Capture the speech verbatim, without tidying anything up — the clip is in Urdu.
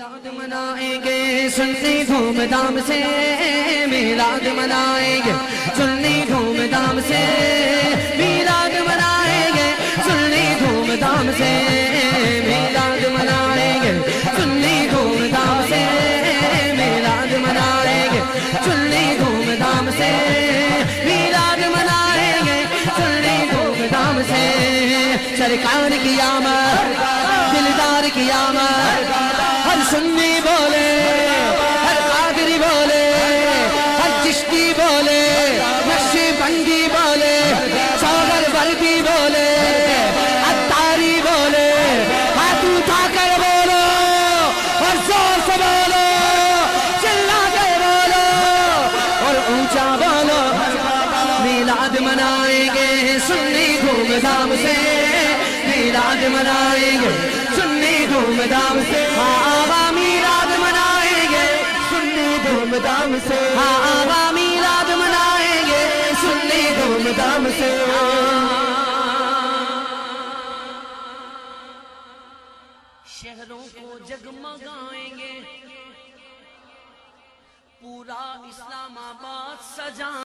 میلاد منائیں گے سنی دھوم دھام سے، میلاد منائیں گے سنی دھوم دھام سے، میلاد منائیں گے سنی دھوم دھام سے، میلاد منائیں گے سنی دھوم دھام سے، میلاد منائیں گے سنی دھوم دھام سے، میلاد منائیں گے سنی دھوم دھام سے، سرکار کی آمد دلدار کی آمد، ہر سنی بولے ہر قادری بولے ہر چشتی بولے نقشی بندی بولے سوگر بردی بولے عطاری بولے، ہاتھ اٹھا کر بولو اور زور سے بولو، چلا کر بولو اور اونچا بولو، میلاد منائیں گے سنی دھوم دھام سے، میلاد منائیں گے سنی دھوم دھام سے، ہاں میلاد منائیں گے سنی دھوم دھام سے، ہاں میلاد منائیں گے سنی دھوم دھام سے، شہروں کو جگمگائیں گے، پورا اسلام آباد سجا